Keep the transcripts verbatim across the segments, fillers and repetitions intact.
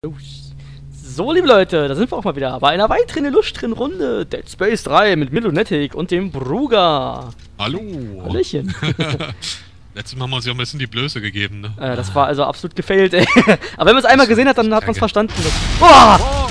So, liebe Leute, da sind wir auch mal wieder bei einer weiteren illustren Runde Dead Space drei mit Milunetic und dem Bruger. Hallo. Hallöchen. Letztes Mal haben wir uns ja ein bisschen die Blöße gegeben, ne? Äh, das war also absolut gefailt, ey. Aber wenn man es einmal gesehen hat, dann hat man es verstanden. Oh! Oh!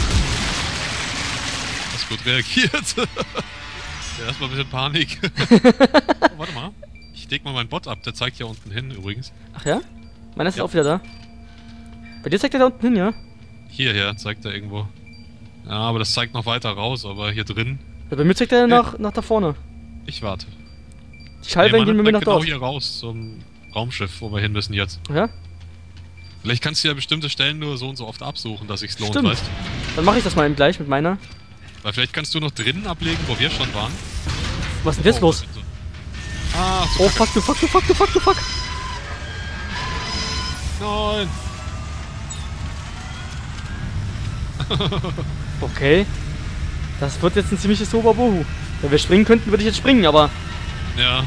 Hast gut reagiert. Ja, erstmal ein bisschen Panik. Oh, warte mal. Ich leg mal meinen Bot ab, der zeigt hier unten hin übrigens. Ach ja? Meiner ist Ja. auch wieder da. Bei dir zeigt er da unten hin, ja? Hierher zeigt er irgendwo. Ja, aber das zeigt noch weiter raus, aber hier drin. Ja, bei mir zeigt er nach, nach da vorne. Ich warte. Die Schallwellen gehen Nee, mit mir nach genau dort. hier raus zum Raumschiff, wo wir hin müssen jetzt. Ja? Vielleicht kannst du ja bestimmte Stellen nur so und so oft absuchen, dass sich's lohnt, Stimmt. weißt du? Dann mache ich das mal eben gleich mit meiner. Weil vielleicht kannst du noch drinnen ablegen, wo wir schon waren. Was ist denn jetzt Oh, los? so. Ah, so Oh, fuck, du fuck, du fuck, du fuck, du fuck. Nein! Okay. Das wird jetzt ein ziemliches Oberbohu. Wenn wir springen könnten, würde ich jetzt springen, aber... Ja.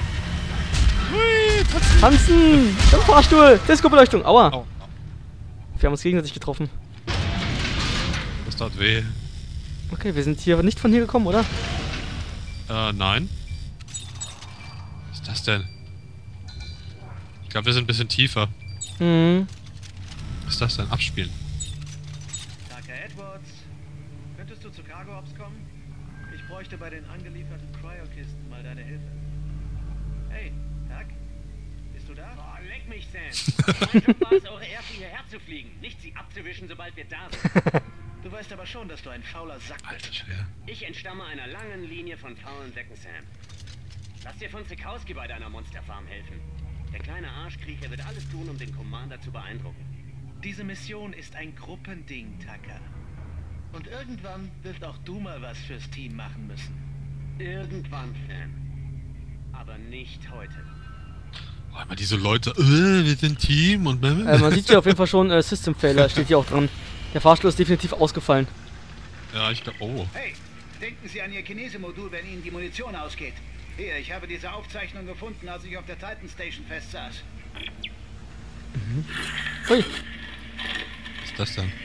Tanzen! Im Fahrstuhl! Disco-Beleuchtung! Aua! Au, au. Wir haben uns gegenseitig getroffen. Das tat weh. Okay, wir sind hier nicht von hier gekommen, oder? Äh, nein. Was ist das denn? Ich glaube, wir sind ein bisschen tiefer. Hm. Was ist das denn? Abspielen. Tucker Edwards, könntest du zu Cargo Ops kommen? Ich bräuchte bei den angelieferten Cryo-Kisten mal deine Hilfe. Hey, Tuck? Bist du da? Oh, leck mich, Sam. Mein Job war es, eure Ärzte hierher zu fliegen, nicht sie abzuwischen, sobald wir da sind. Du weißt aber schon, dass du ein fauler Sack Alter bist. Schwer. Ich entstamme einer langen Linie von faulen Säcken, Sam. Lass dir von Zikowski bei deiner Monsterfarm helfen. Der kleine Arschkriecher wird alles tun, um den Commander zu beeindrucken. Diese Mission ist ein Gruppending, Tucker. Und irgendwann wirst auch du mal was fürs Team machen müssen. Irgendwann, Sam. Aber nicht heute. Oh, immer diese Leute, äh, wir sind Team und... Äh, man sieht hier auf jeden Fall schon äh, System Failure, steht hier auch dran. Der Fahrstuhl ist definitiv ausgefallen. Ja, ich glaube... Oh. Hey, denken Sie an Ihr Kinesemodul, wenn Ihnen die Munition ausgeht. Hier, ich habe diese Aufzeichnung gefunden, als ich auf der Titan Station festsaß. Mhm. Ui. Was ist das denn?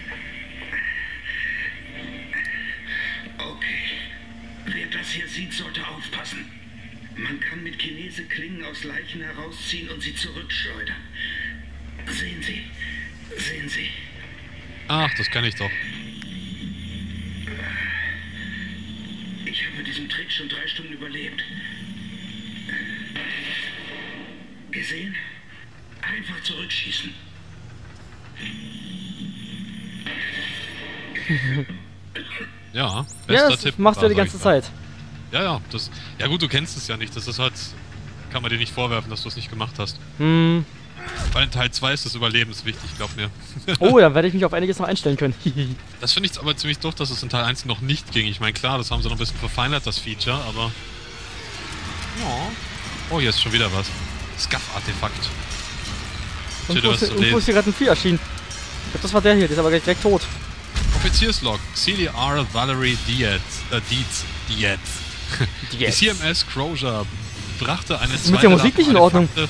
Okay. Wer das hier sieht, sollte aufpassen. Man kann mit Kinese-Klingen aus Leichen herausziehen und sie zurückschleudern. Sehen Sie. Sehen Sie. Ach, das kann ich doch. Ich habe mit diesem Trick schon drei Stunden überlebt. Gesehen? Einfach zurückschießen. Ja, bester Ja, das Tipp. machst du da, ja die sag ganze ich mal. Zeit. Ja, ja, das... Ja gut, du kennst es ja nicht. Das ist halt... Kann man dir nicht vorwerfen, dass du es nicht gemacht hast. Hm. Weil in Teil zwei ist das überlebenswichtig, glaub mir. Oh, dann werde ich mich auf einiges noch einstellen können. Das finde ich aber ziemlich doof, dass es in Teil eins noch nicht ging. Ich meine, klar, das haben sie noch ein bisschen verfeinert, das Feature, aber... Ja. Oh, hier ist schon wieder was. Scuff-Artefakt. Und Steht wo was ist, zu und wo lesen. ist hier gerade ein Vieh erschienen? Ich glaube, das war der hier, der ist aber gleich direkt tot. Offizierslog. C D R Valerie Diaz. Äh, Dietz. Diaz. Die Diaz. C M S Crozier brachte eine ist zweite mit der Musik nicht in Ordnung? Artefakte-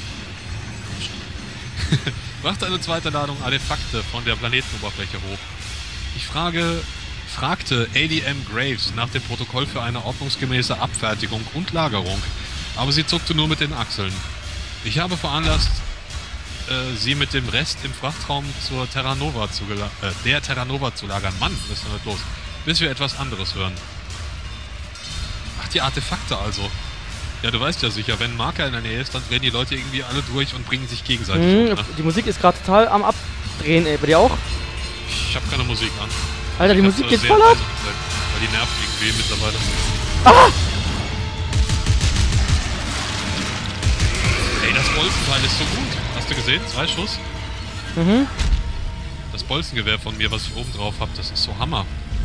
brachte eine zweite Ladung Artefakte von der Planetenoberfläche hoch. Ich frage, fragte A D M Graves nach dem Protokoll für eine ordnungsgemäße Abfertigung und Lagerung, aber sie zuckte nur mit den Achseln. Ich habe veranlasst, äh, sie mit dem Rest im Frachtraum zur Terra Nova zu gela äh, der Terra Nova zu lagern. Mann, was ist denn los? Bis wir etwas anderes hören. Ach, die Artefakte also. Ja, du weißt ja sicher, wenn ein Marker in der Nähe ist, dann drehen die Leute irgendwie alle durch und bringen sich gegenseitig Hm, um, ne? die Musik ist gerade total am Abdrehen, ey. Bei dir auch? Ich hab keine Musik an. Alter, die Ich hab Musik so geht sehr voll ab! leise gestellt, weil die nervt irgendwie mittlerweile. Ah! Ey, das Bolzenteil ist so gut. Hast du gesehen? Zwei Schuss. Mhm. Das Bolzengewehr von mir, was ich oben drauf hab, das ist so Hammer.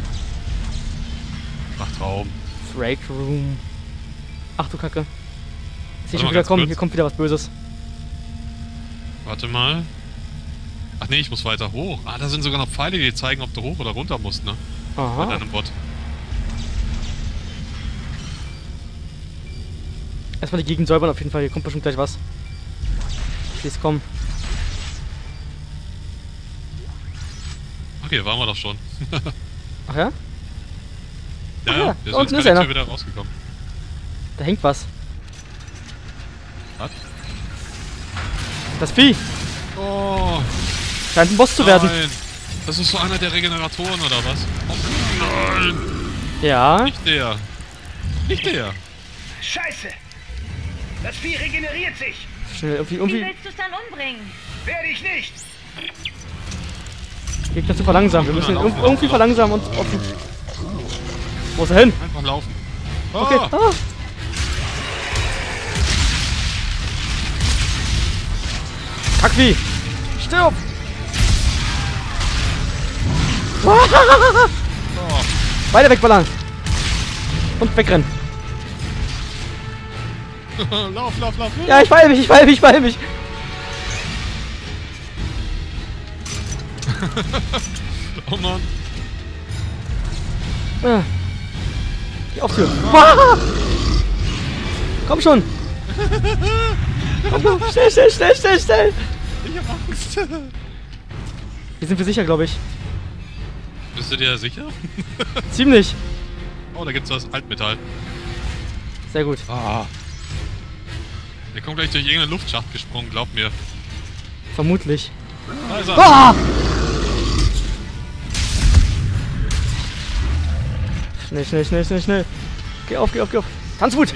Frachtraum. Freight Room. Ach du Kacke. Ich Warte sehe schon mal wieder ganz kommen, kurz. hier kommt wieder was Böses. Warte mal. Ach nee, ich muss weiter hoch. Ah, da sind sogar noch Pfeile, die zeigen, ob du hoch oder runter musst, ne? Bei Aha. deinem Bot. Erstmal die Gegend säubern auf jeden Fall, hier kommt bestimmt gleich was. Ich sehe es kommen. hier waren wir doch schon. Ach ja? Ja, Ach ja, ja, wir da sind unten jetzt ist bei der einer. Tür wieder rausgekommen. Da hängt was. Was? Das Vieh. Oh, Scheint ein Boss zu werden. nein. Das ist so einer der Regeneratoren, oder was? Oh, nein. Ja. Nicht der. Nicht der. Scheiße! Das Vieh regeneriert sich! Schnell, irgendwie, Wie irgendwie willst du es dann umbringen? Werde ich nicht! Gegner zu verlangsamen. Wir müssen ihn irg irgendwie verlangsamen und offen. Wo ist er hin? Einfach laufen. Oh, Okay. Ah. Kackvieh! Stirb! oh. Beide wegballern! Und wegrennen. lauf, lauf, lauf, lauf. Ja, ich weile mich, ich weile mich, ich weile mich. Oh Mann. Ah. Die Auftür. Ah. Komm schon! Komm, komm, schnell, schnell, schnell, schnell, schnell! Ich hab Angst. Hier sind wir sicher, glaube ich. Bist du dir sicher? Ziemlich. Oh, da gibt's was Altmetall. Sehr gut. Ah. Der kommt gleich durch irgendeinen Luftschacht gesprungen, glaub mir. Vermutlich. Da ist er. Ah! Schnell, schnell, schnell, schnell, schnell. Geh auf, geh auf, geh auf. Tanzwut!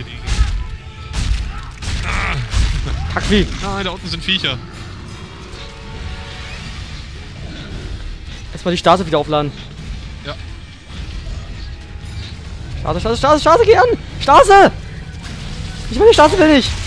Kackvieh. Nein, da unten sind Viecher. Erstmal die Stase wieder aufladen. Ja. Stase, Stase, Stase, Stase, geh an! Stase! Ich will die Stase, will ich!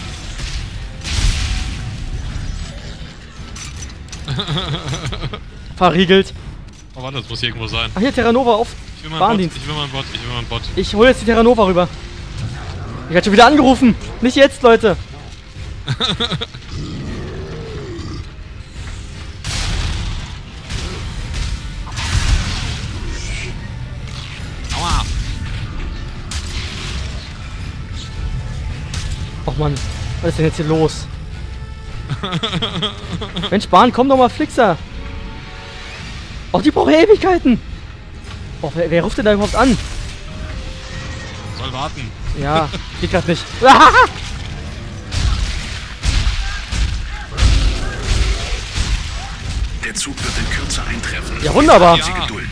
Verriegelt. Oh, warte, das muss hier irgendwo sein. Ach hier, Terra Nova auf Ich will mal einen Bot, Bahndienst. ich will mal einen Bot, ich will mal einen Bot. Ich hole jetzt die Terra Nova rüber. Ich werde schon wieder angerufen. Nicht jetzt, Leute. Aua. Och Mann, was ist denn jetzt hier los? Mensch, Bahn, komm doch mal, Flixer. Och, die braucht Ewigkeiten. Och, wer, wer ruft denn da überhaupt an? Soll warten. Ja, geht grad nicht. Der Zug wird in Kürze eintreffen. Ja, wunderbar. Ja. Sie Geduld.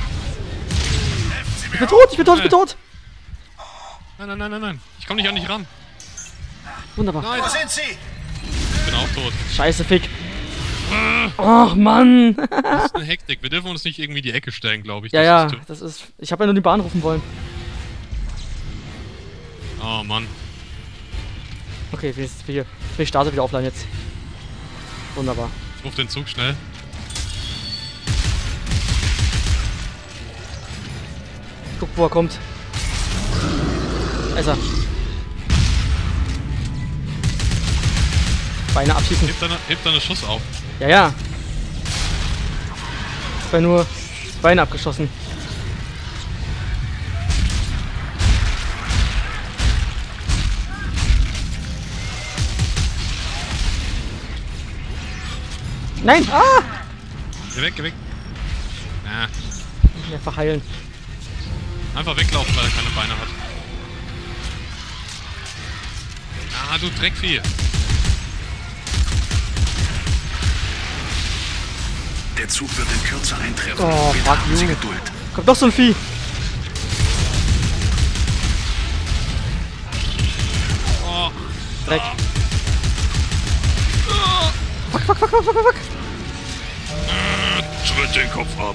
Ich bin tot, ich bin tot, ich bin tot. Nein, nein, nein, nein, nein. Ich komm nicht an dich ran. Wunderbar. Nein, sind Sie? ich bin auch tot. Scheiße, Fick. Ach, Mann. Das ist eine Hektik. Wir dürfen uns nicht irgendwie die Ecke stellen, glaube ich. Ja, Das ja, ist das ist... Ich habe ja nur die Bahn rufen wollen. oh Mann. Okay, ich will, jetzt- ich will, ich will die Stase wieder aufladen jetzt. Wunderbar. Ich ruf den Zug schnell. Guck, wo er kommt. Da ist er. Beine abschießen. Heb deine, heb deine Schuss auf. Ja, ja. Ich war nur Beine abgeschossen. Nein! Ah! Geh weg, geh weg. Ja, Ja, verheilen. einfach weglaufen, weil er keine Beine hat. Ah, du Dreckvieh. Der Zug wird in Kürze eintreffen. Oh, Bitte fuck haben Sie you. Geduld. Kommt doch so ein Vieh. Oh, Dreck. Fuck, fuck, fuck, fuck, fuck, fuck. tritt den Kopf ab.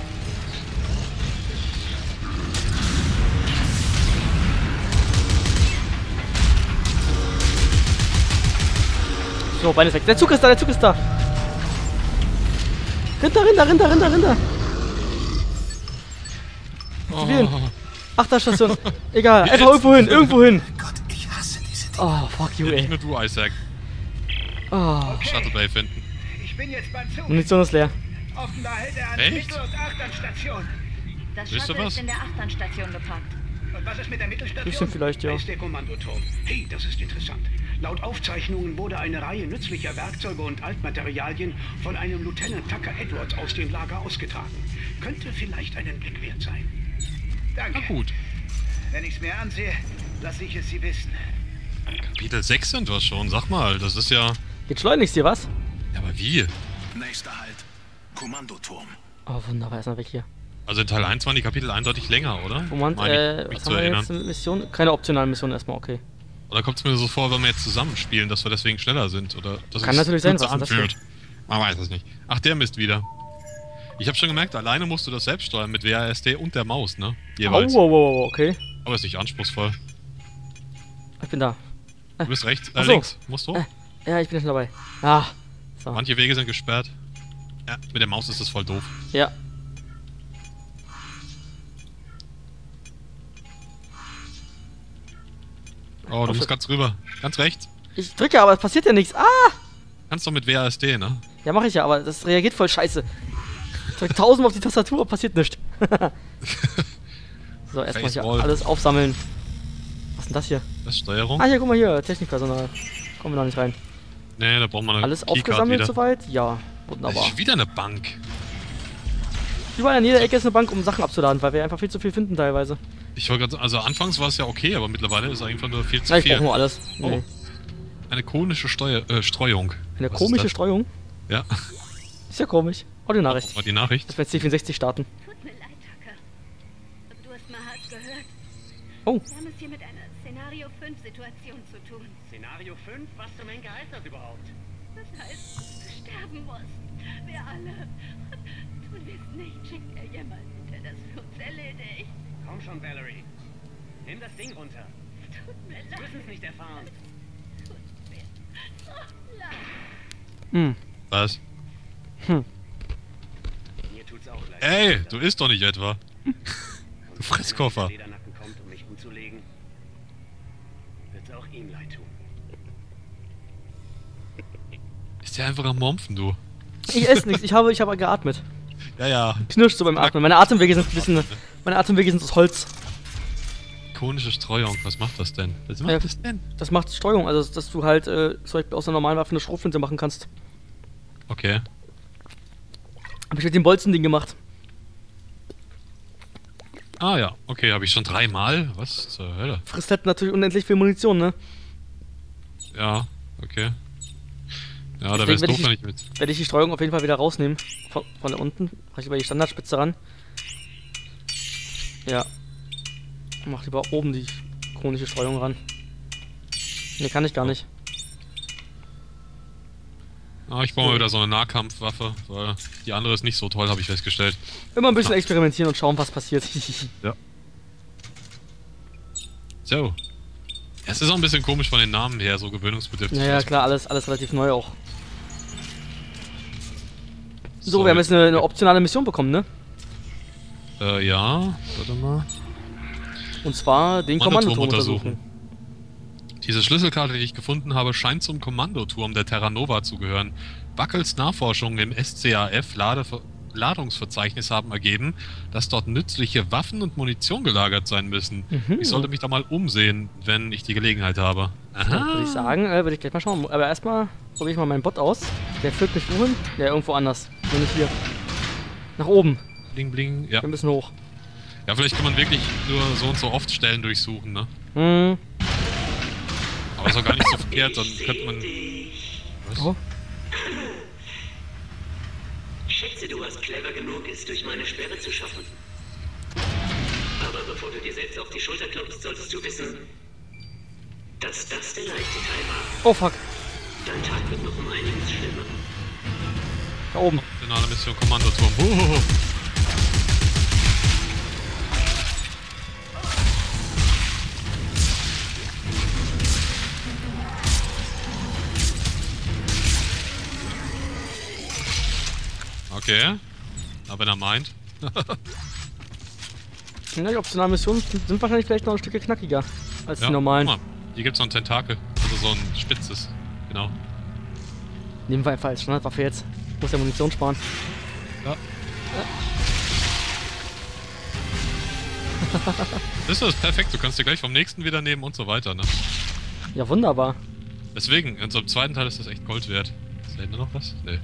So, Beine ist weg. Der Zug ist da, der Zug ist da. Rinder, Rinder, Rinder, Rinder, Rinder. Zivilen. Oh. Achterstation. Egal, Wie einfach ätzend. irgendwo hin, irgendwo hin. Gott, ich hasse diese Dinge. Oh, fuck you, Nicht ey. nur du, Isaac. Oh, Shuttle Bay finden. Ich bin jetzt beim Zug. Munition ist leer. Offenbar hält er an Echt? Mittel- und Achterstation. Das Wisst ihr Shuttle was? ist in der Achterstation geparkt. Und was ist mit der Mittelstation? Bisschen vielleicht, ja. Da ist der Kommandoturm. Hey, das ist interessant. Laut Aufzeichnungen wurde eine Reihe nützlicher Werkzeuge und Altmaterialien von einem Lieutenant Tucker Edwards aus dem Lager ausgetragen. Könnte vielleicht einen Blick wert sein. Danke. Na gut. Wenn ich's mir ansehe, lasse ich es Sie wissen. Kapitel sechs sind wir schon, sag mal, das ist ja... Geht schleunigst hier was? Ja, aber wie? Nächster Halt. Kommandoturm. Oh, wunderbar, erstmal weg hier. Also in Teil eins waren die Kapitel eindeutig länger, oder? Moment, Meine ich, äh, mich was zu haben wir erinnern. jetzt mit Mission? Keine optionalen Missionen erstmal, okay. Oder kommt es mir so vor, wenn wir jetzt zusammenspielen, dass wir deswegen schneller sind? Oder dass Kann es natürlich sein, kürzer was ist das anfühlt? Man weiß es nicht. Ach, der Mist wieder. Ich habe schon gemerkt, alleine musst du das selbst steuern mit W A S D und der Maus, ne? Oh, Jeweils. wow, wow, wow, okay. Aber ist nicht anspruchsvoll. Ich bin da. Du bist rechts, äh, Ach so. links. Musst du? Äh. Ja, ich bin schon dabei. Ah, so. Manche Wege sind gesperrt. Ja, mit der Maus ist das voll doof. Ja. Oh, du musst ganz rüber. Ganz rechts. Ich drücke, aber es passiert ja nichts. Ah! Kannst doch mit W A S D, ne? Ja, mache ich ja, aber das reagiert voll scheiße. Ich drück tausend auf die Tastatur, passiert nichts. So, erstmal hier Facewall. alles aufsammeln. Was ist denn das hier? Das ist Steuerung? Ah, hier, guck mal hier, Technikpersonal. Kommen wir noch nicht rein. Nee, da braucht man eine Alles Keycard aufgesammelt wieder. soweit? Ja, Das wunderbar. ist wieder eine Bank. Überall an jeder Ecke ist eine Bank, um Sachen abzuladen, weil wir einfach viel zu viel finden teilweise. Ich wollte gerade, also anfangs war es ja okay, aber mittlerweile ist einfach nur viel zu Na, ich brauche viel. nur alles. Oh. Nee. Eine konische Steuer, äh, Streuung. Eine Was komische ist Streuung. das? Ja. Ist ja komisch. Audio-Nachricht. Mal die Nachricht. Dass wir jetzt C vierundsechzig starten. Tut mir leid, Tucker. Aber du hast mal hart gehört. Oh. Wir haben es hier mit einer Szenario fünf Situation zu tun. Szenario fünf? Was zum Henker heißt das überhaupt? Das heißt, dass du sterben musst. Wir alle. Tun wir es nicht, schickt er jemanden, der das für uns erledigt. Komm schon, Valerie. Nimm das Ding runter. Tut mir Wir leid. müssen es nicht erfahren. Tut mir so leid. Hm. Was? Hm. Mir tut's auch leid. Ey, du isst doch nicht etwa. Und Du Fresskoffer. wenn einer mit Ledernacken kommt, um mich umzulegen, wird's auch ihm leid tun. Ist der einfach am Mompfen, du. Ich esse nichts, ich habe, ich habe geatmet. Ja, ja. Knirscht so beim Atmen. Meine Atemwege sind ein bisschen. Meine Atemwege sind aus Holz. Konische Streuung, was macht das denn? Was macht Ja. das denn? Das macht Streuung, also dass du halt äh, zum Beispiel aus einer normalen Waffe eine Schrotflinte machen kannst. Okay. Hab ich mit dem Bolzending gemacht. Ah ja, okay, habe ich schon dreimal? Was zur Hölle? Frisst halt natürlich unendlich viel Munition, ne? Ja, okay. Ja, Deswegen da wär's werde doof, ich- wenn ich mit... Werde ich die Streuung auf jeden Fall wieder rausnehmen. Von, von da unten. Mach ich über die Standardspitze ran. Ja. Mach lieber oben die chronische Streuung ran. Ne, kann ich gar nicht. Ah, ich baue mal wieder so eine Nahkampfwaffe, weil die andere ist nicht so toll, habe ich festgestellt. Immer ein bisschen experimentieren und schauen, was passiert. So. Es ist auch ein bisschen komisch von den Namen her, so gewöhnungsbedürftig. Naja, klar, alles, alles relativ neu auch. So, So, wir haben jetzt eine, eine optionale Mission bekommen, ne? Äh, ja, warte mal. Und zwar den Kommandoturm Kommandoturm untersuchen. untersuchen. Diese Schlüsselkarte, die ich gefunden habe, scheint zum Kommandoturm der Terra Nova zu gehören. Buckles Nachforschungen im S C A F-Ladever Ladungsverzeichnis haben ergeben, dass dort nützliche Waffen und Munition gelagert sein müssen. Mhm. Ich sollte mich da mal umsehen, wenn ich die Gelegenheit habe. Dann würde ich sagen, äh, würde ich gleich mal schauen. Aber erstmal probiere ich mal meinen Bot aus. Der führt mich wohin? Ja, irgendwo anders. Nur nicht hier. Nach oben. Bling, bling. Ja. Ein bisschen hoch. Ja, vielleicht kann man wirklich nur so und so oft Stellen durchsuchen, ne? Hm. Aber ist auch gar nicht so verkehrt, dann könnte man... Was? Oh. Schätze, du warst clever genug, es durch meine Sperre zu schaffen. Aber bevor du dir selbst auf die Schulter klopfst, solltest du wissen, dass das der leichte Teil war. Oh fuck. Dein Tag wird noch um einiges schlimmer. Da oben. Finale Mission Kommandoturm. Huhuhu. Okay. Aber wenn er meint. Ja, die optionalen Missionen sind wahrscheinlich vielleicht noch ein Stück knackiger als Ja, die normalen. guck mal, hier gibt's noch einen Tentakel. Also so ein spitzes. Genau. Nehmen wir einfach als Standardwaffe jetzt. Muss ja Munition sparen. Ja. Das ist perfekt, du kannst dir gleich vom nächsten wieder nehmen und so weiter, ne? Ja, wunderbar. Deswegen, in unserem zweiten Teil ist das echt Gold wert. Ist da hinten noch was? Nee.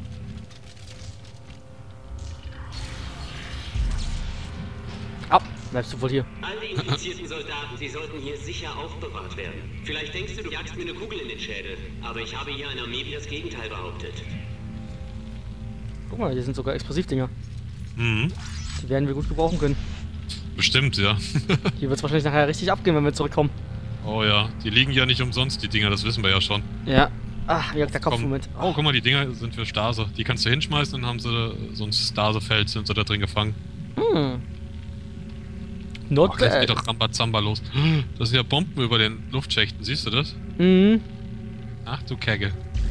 Ah, bleibst du wohl hier. All die infizierten Soldaten, sie sollten hier sicher aufbewahrt werden. Vielleicht denkst du, du jagst mir eine Kugel in den Schädel, aber ich habe hier eine Armee, die das Gegenteil behauptet. Guck mal, hier sind sogar Explosivdinger. Mhm. Die werden wir gut gebrauchen können. Bestimmt, ja. Hier wird es wahrscheinlich nachher richtig abgehen, wenn wir zurückkommen. Oh ja, die liegen ja nicht umsonst, die Dinger, das wissen wir ja schon. Ja. Ach, wie gesagt, der Kopf, Komm. Moment. Oh, guck mal, die Dinger sind für Stase. Die kannst du hinschmeißen und dann haben sie so ein Stasefeld, sind sie da drin gefangen. Hm. Not Ach, jetzt geht bad. doch Rambazamba los. Das sind ja Bomben über den Luftschächten, siehst du das? Mhm. Ach du Kegge.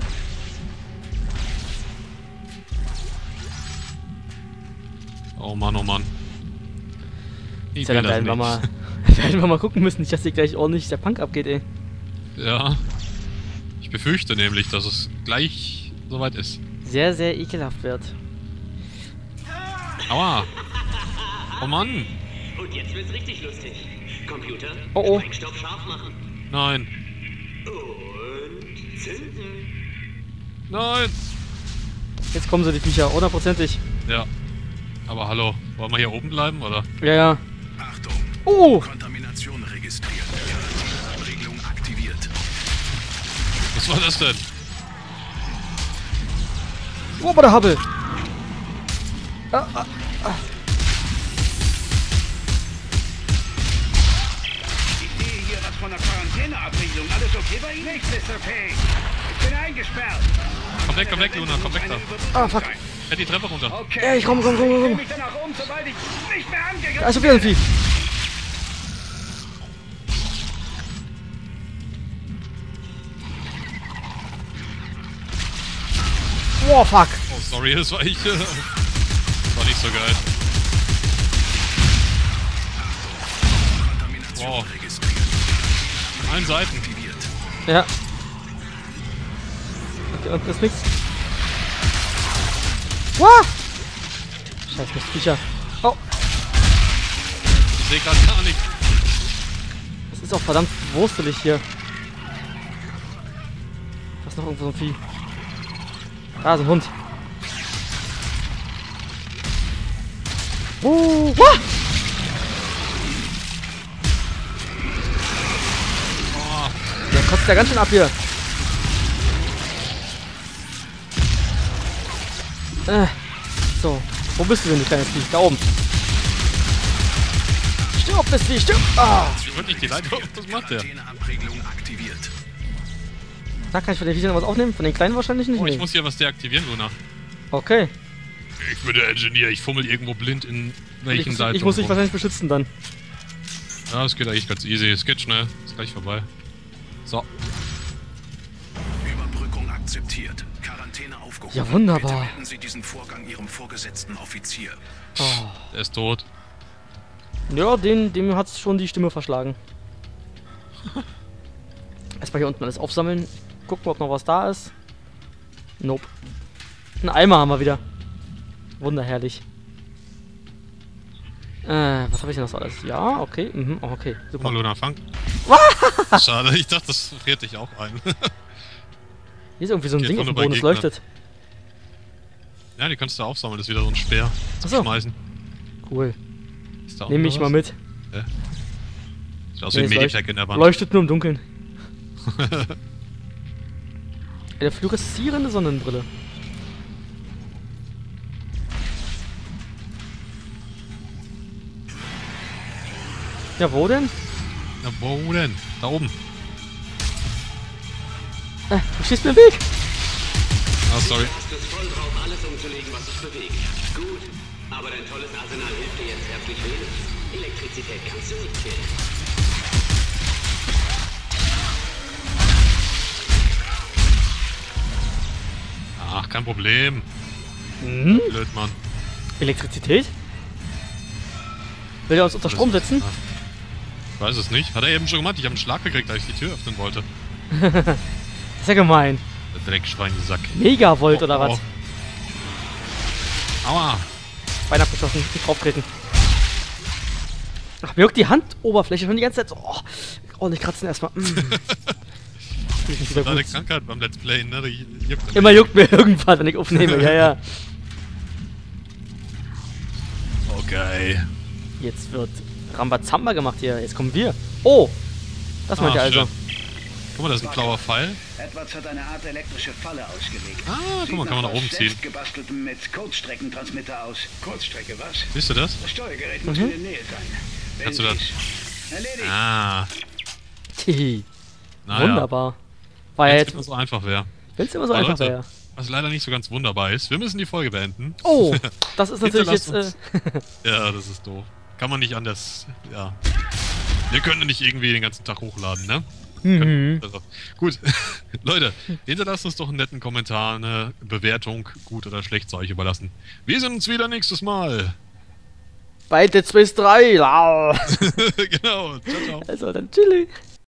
Oh Mann, oh Mann. Ich Tja, will dann das werden wir, nicht. mal, werden wir mal gucken müssen, nicht, dass hier gleich ordentlich der Punk abgeht, ey. Ja. Ich befürchte nämlich, dass es gleich soweit ist. Sehr, sehr ekelhaft wird. Aua. Oh Mann. Und jetzt wird's richtig lustig. Computer, Oh, oh. Sprengstoff scharf machen. Nein. Und zünden. Nein. Jetzt kommen so die Viecher, hundertprozentig. Ja. Aber hallo, wollen wir hier oben bleiben, oder? Ja, ja. Achtung! Oh! Kontamination registriert. Regelung aktiviert. Was war das denn? Oh, aber der Hubble! Ah, ah, ah. Ich sehe hier was von der Quarantäneabregelung. Alles okay bei Ihnen? Nichts ist okay. Ich bin eingesperrt. Komm weg, komm weg, Luna, komm weg da. Ah, fuck. Ja, die Treppe runter. Okay. Ja, ich komm, komm, komm, komm, komm. Ich mich danach um, sobald ich nicht mehr angegriffen Da ist schon wieder ein Vieh. Boah, fuck. Oh, sorry, das war ich. Das war nicht so geil. Kontamination Wow. registriert. Allen Seiten. Aktiviert. Ja. Okay, und das ist nix. Wow! Scheiß Mistviecher. Oh, Ich sehe gerade gar nichts. das ist auch verdammt wurstelig hier. Da ist noch irgendwo so ein Vieh. Da ist ein Hund. Uh, wah! Oh, Der kotzt ja ganz schön ab hier. Äh, so. Wo bist du denn, du kleines Vieh? Da oben. Stirb, das Vieh, stirb! Ah! ich würde nicht die Leitung. Was macht der? Quarantäneabregelung aktiviert. Da kann ich von den Viechern was aufnehmen? Von den kleinen wahrscheinlich nicht? Oh, ich Nee. muss hier was deaktivieren, Luna. Okay. Ich bin der Ingenieur, ich fummel irgendwo blind in welchen Ich, Seiten. ich muss dich wahrscheinlich beschützen dann. Ja, es geht eigentlich ganz easy. Es geht schnell. Ist gleich vorbei. So. Überbrückung akzeptiert. Quarantäne aufgehoben. Ja, wunderbar. Bitte melden Sie diesen Vorgang Ihrem vorgesetzten Offizier. Oh. Der ist tot. Ja, den, dem hat's schon die Stimme verschlagen. Erstmal hier unten alles aufsammeln. Gucken, ob noch was da ist. Nope. Ein Eimer haben wir wieder. Wunderherrlich. Äh, was habe ich denn noch so alles? Ja, okay. Mhm, oh, okay. Guck Super. mal, Luna, fang. Schade, ich dachte, das friert dich auch ein. Hier ist irgendwie so ein Geht Ding nur auf dem bei Boden, das Gegnern. leuchtet. Ja, die kannst du aufsammeln. Das ist wieder so ein Speer. Ach Zum so. Schmeißen. Cool. Ist da auch Nehme noch ich was? mal mit. Sieht aus Nee, wie ein es Medipack leuchtet- in der Wand. Leuchtet nur im Dunkeln. Eine fluoreszierende Sonnenbrille. Ja, wo denn? Na, wo denn? Da oben. Äh, du stehst mir im Weg. Ah, sorry. Ist es voll drauf, alles umzulegen, was sich bewegt. Gut, aber dein tolles Arsenal hilft dir jetzt herzlich wenig. Elektrizität kannst du nicht killen. Ach, kein Problem. Mhm. Blöd, Mann. Elektrizität? Will er uns unter Strom setzen? Ah. Ich weiß es nicht. Hat er eben schon gemacht. Ich habe einen Schlag gekriegt, als ich die Tür öffnen wollte. Das ist ja gemein. Der Dreckschweinsack. Megavolt Oh, oder oh. was? Aua. Bein abgeschossen, nicht drauftreten. Ach, mir juckt die Handoberfläche schon die ganze Zeit so. Oh, ordentlich kratzen erstmal. Mm. fühle mich wieder Deine gut. Krankheit beim Let's Play, ne? Die juckt Immer juckt mir irgendwas, wenn ich aufnehme, ja, ja. Okay. Jetzt wird Rambazamba gemacht hier. Jetzt kommen wir. Oh! Das meint Ah, ihr also. schön. Guck mal, das ist ein blauer Pfeil. Edwards hat eine Art elektrische Falle ausgelegt. Ah, guck Sieht mal, kann man nach oben ziehen. gebasteltem mit Kurzstreckentransmitter aus. Kurzstrecke, was? Siehst du das? Das Steuergerät muss in der Nähe sein. Wenn Kannst du das? sie's- Erledigt. Ah. Hihi. Naja. Wunderbar. War ja Wenn es jetzt, immer so einfach wäre. wenn es immer so Aber einfach Leute, wäre. was leider nicht so ganz wunderbar ist, wir müssen die Folge beenden. Oh, das ist natürlich jetzt. Hinterlasst Äh, Ja, das ist doof. Kann man nicht anders. Ja. Wir können nicht irgendwie den ganzen Tag hochladen, ne? mhm. Also, gut. Leute, hinterlasst uns doch einen netten Kommentar, eine Bewertung, gut oder schlecht, sei euch überlassen. Wir sehen uns wieder nächstes Mal. Bei Dead Space drei. Lau. Genau. Ciao, ciao. Also dann, tschüss.